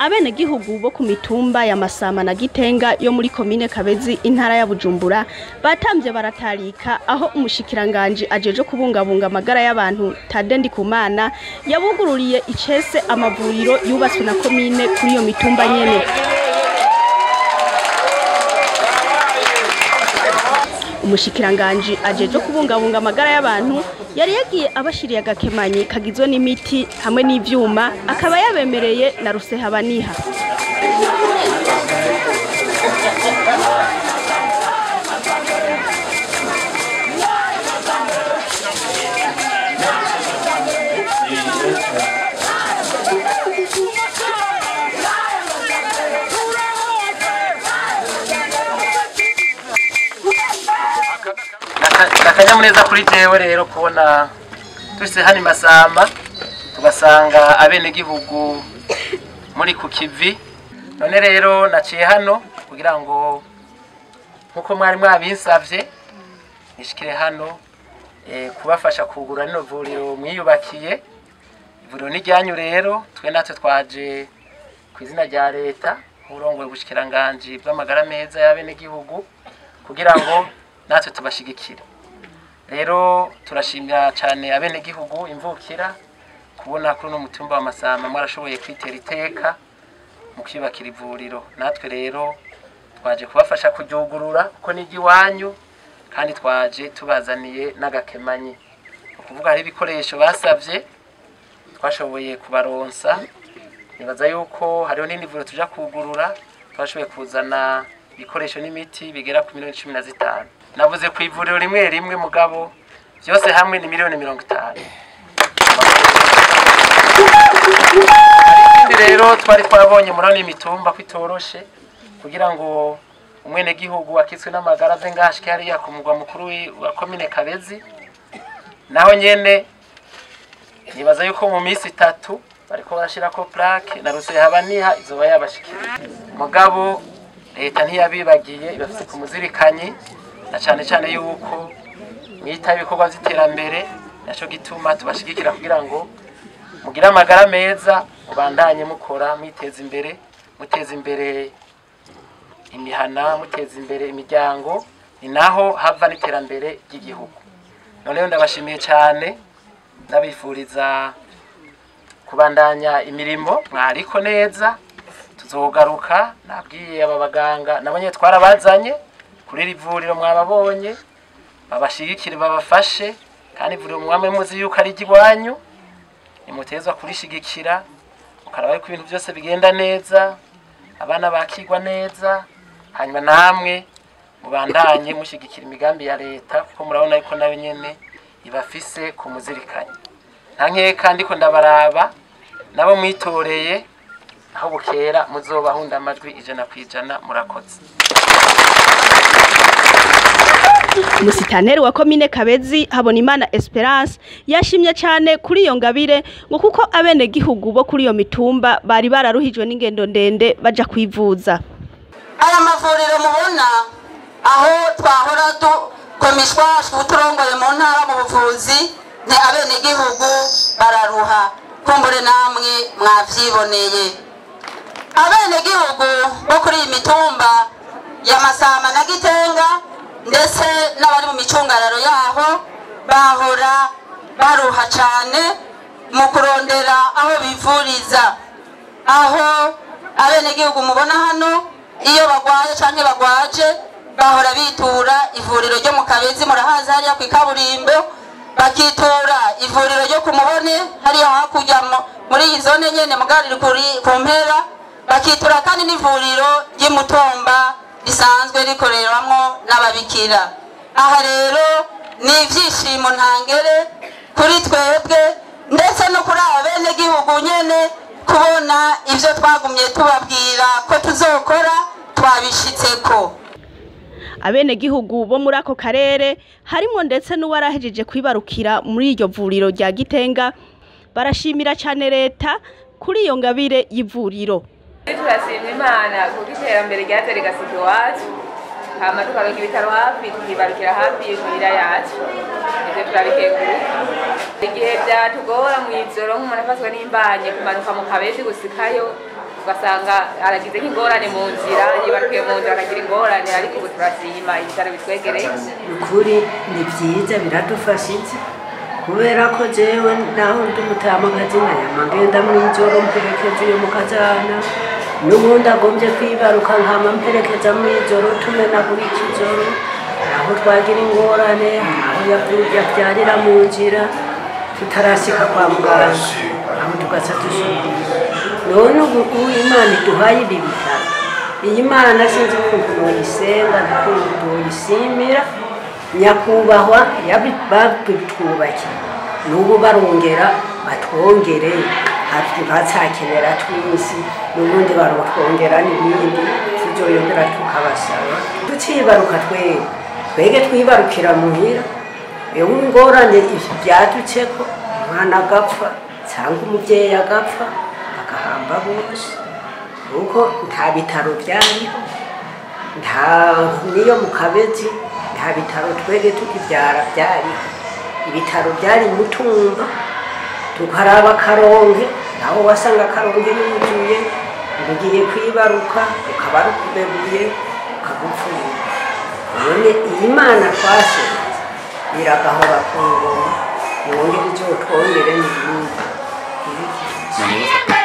abene gihugu bo ku mitumba ya Masama na Gitenga yo muri komine Kabezi intara ya Bujumbura batamvye baratarika aho umushikiranganje ajeje kubungabunga amagara y'abantu Tade Ndikumana yabugururiye icese amavuriro yubatswe na komine kuri iyo mitumba nyene. Umushikiranganje ajeje kubungabunga amagara y'abantu yari yagiye abashiriye agakemanyi kagizwe n'imiti hamwe n'ivyuma akaba yabemereye na Rusehabaniha. Akanyamuneza kuri jewe rero kubona twese hani Masamba tugasanga abene gihugu muri ku kivi. None rero naciye hano kugira ngo nkuko mwari mwabinsavye nishikire hano kubafasha kugura rino vuriro mwiyubakiye. Ivuriro ni ryanyu rero, twe natwe twaje ku izina rya leta urongoye ubushikiranganje bw'amagara meza y'abene gihugu kugira ngo natwe tubashigikire. Rero turashimira cyane abene gihugu imvukira kubona kuri no mutumba wa Masamba mwarashoboye kwitera iteka mu kwibakira ivuriro. Natwe rero twaje kubafasha kuryugurura kuko ni giwanyu kandi twaje tubazaniye n'agakemanyi. Ukuvuga hari ibikoresho basavye twashoboye kubaronsa. Nibaza yuko hariho n'indi vuriro tuja kugurura twashoboye kuzana ibikoresho n'imiti bigera ku miliyoni 15. Navuze ku ivuriro rimwe rimwe mugabo byose hamwe ni miliyoni 50. Rero twari twabonye murane imitumba kwitoroshe kugira ngo umwene gihugu akitswe n'amagara ave ngashike hari yakumugwa mukuru wa komine Kabezi. Naho nyene nibaza yuko mu minsi 3 bariko barashirako plaque na Rusehabaniha izoba yabashikira. Mugabo leta ntiyabibagiye ibafise ku muzirikanyi na cyane yuko mwita ibikorwa by'iterambere naco gituma tubashigikira kugira ngo mugira amagara meza mubandanye mukora mwiteza imbere, muteza imbere imihana, muteza imbere imiryango, ni naho hava n'iterambere ry'igihugu. None ndabashimiye cyane ndabifuriza kubandanya imirimo mwariko neza. Tuzogaruka nabwiye aba baganga nabonye twarabazanye kuri rivuriro mwababonye babashigikire babafashe kandi ivuriro mwamwe muzi yuko ari igwanyu nimutezwa kurishigikira mukaraba yuko ibintu byose bigenda neza abana bakigwa neza hanyuma namwe mubandanye mushigikira imigambi ya leta kuko murabona yuko nayo nyene ibafise ku muzirikanye. Ntanke kandi ko ndabaraba nabo mwitoreye aho bukera muzobahunda amajwi 100% murakoze. Musitaneri wa komine Kabezi Habonimana Esperance yashimye cyane kuri iyo ngabire ngo kuko abene gihugu bo kuri iyo mitumba bari bararuhijwe n'ingendo ndende baja kwivuza. Aya mavuriro mubona aho twahora komishwa turongoye mu ntara mu buvuzi ne abene gihugu bararuha kumbure namwe mwavyiboneye. Abene gihugu bo kuri iyi mitumba ya Masama na Gitenga ndetse n'abari mu micungararo yaho bahora baruha cyane mu kurondera aho bivuriza. Aho abene gihugu mubona hano iyo bagwaye canke bagwaje bahora bitura ivuriro ryo mu Kabezi murahaza hariya ku ikaburimbo, bakitura ivuriro ryo ku Mubone hariya hakurya muri iyi zone nyene mugariri kuri ku mpera, bakitura kandi n'ivuriro ry'Imutumba risanzwe rikoreramwo n'ababikira. Aha rero ni ivyishimo ntangere kuri twebwe ndetse no kuri abene gihugu nyene kubona ivyo twagumye tubabwira ko tuzokora twabishitseko. Abene gihugu bo muri ako karere harimo ndetse n'uwarahejeje kwibarukira muri iryo vuriro rya Gitenga barashimira cyane leta kuri iyo ngabire y'ivuriro. Turashimira Imana kuko iterambere ryaje rigasika iwacu hama tukaronka ibitaro hafi tukibarukira hafi y'imira yacu. Ivyo turabikenguru igihe byatugora mu ijoro nk'umuntu afashwe n'imbanye kumanuka mu Kabezi gusikayo ugasanga aragize nk'ingorane mu nzira yibarukiye mu nzira akagira ingorane ariko ubu turashima ibitaro bitwegereye ukuri ni byiza biradufashije kubera ko jewe naho ndi umutamakazi nkayama ngenda mw'ijoro mperekeza uyu mukazana n'ubundi agombye kwibaruka nkama mperekeza mw'ijoro tumenagura ikijoro aho twagira ingorane aho yabyarira mu nzira tutarashika kwa muganga aho tugaca dushobora none ubu Imana iduhaye ibi bitaro iyi Mana sinzi ukuntu noyisenga n'ukuntu noyisimira nyakubahwa babitwubakiye n'ubu barongera batwongere bazakenera twinshi n'ubundi barotwongera n'ibindi tuzoyongera tukabasaba tucibaruka twege twibarukira muhira ewe ingorane byaduceko umwana agapfa cyangwa umubyeyi agapfa agahamba bose kuko nta bitaro byariho niyo mu Kabezi nta bitaro twege tukibyara byariho ibitaro byari Mutumba tukaraba Karonke naho wasanga Karonke yuzuye ugiye kwibaruka ukaba rukubebuye ukagupfuye none iyi Mana twase biragahora ku ngoma yongere icyo twongere n'ibindi